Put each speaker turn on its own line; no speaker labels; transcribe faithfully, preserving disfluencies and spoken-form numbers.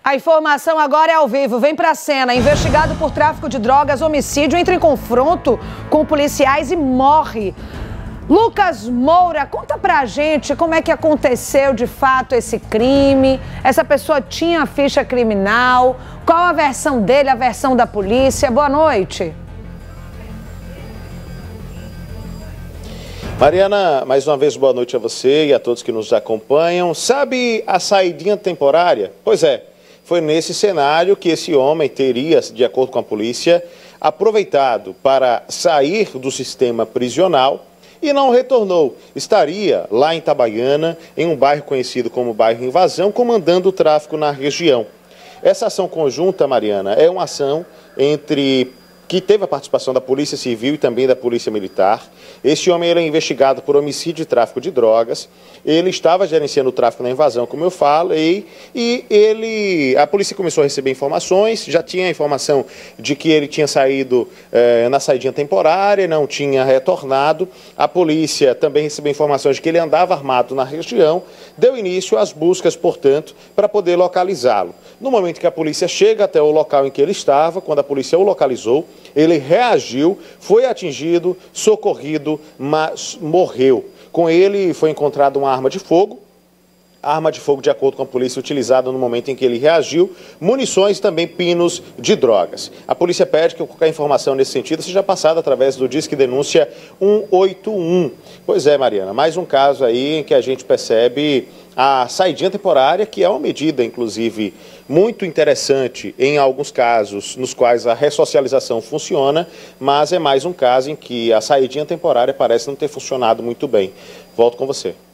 A informação agora é ao vivo. Vem pra cena. Investigado por tráfico de drogas, homicídio, entra em confronto com policiais e morre. Lucas Moura, conta pra gente como é que aconteceu de fato esse crime. Essa pessoa tinha ficha criminal? Qual a versão dele, a versão da polícia? Boa noite.
Mariana, mais uma vez boa noite a você e a todos que nos acompanham. Sabe a saidinha temporária? Pois é, foi nesse cenário que esse homem teria, de acordo com a polícia, aproveitado para sair do sistema prisional e não retornou. Estaria lá em Itabaiana, em um bairro conhecido como bairro Invasão, comandando o tráfico na região. Essa ação conjunta, Mariana, é uma ação entre... que teve a participação da Polícia Civil e também da Polícia Militar. Esse homem era investigado por homicídio e tráfico de drogas. Ele estava gerenciando o tráfico na Invasão, como eu falei, e ele, a polícia começou a receber informações, já tinha a informação de que ele tinha saído eh, na saidinha temporária, não tinha retornado. A polícia também recebeu informações de que ele andava armado na região, deu início às buscas, portanto, para poder localizá-lo. No momento que a polícia chega até o local em que ele estava, quando a polícia o localizou, ele reagiu, foi atingido, socorrido, mas morreu. Com ele foi encontrada uma arma de fogo, arma de fogo, de acordo com a polícia, utilizada no momento em que ele reagiu, munições e também pinos de drogas. A polícia pede que qualquer informação nesse sentido seja passada através do Disque Denúncia um oito um. Pois é, Mariana, mais um caso aí em que a gente percebe a saidinha temporária, que é uma medida, inclusive, muito interessante em alguns casos nos quais a ressocialização funciona, mas é mais um caso em que a saidinha temporária parece não ter funcionado muito bem. Volto com você.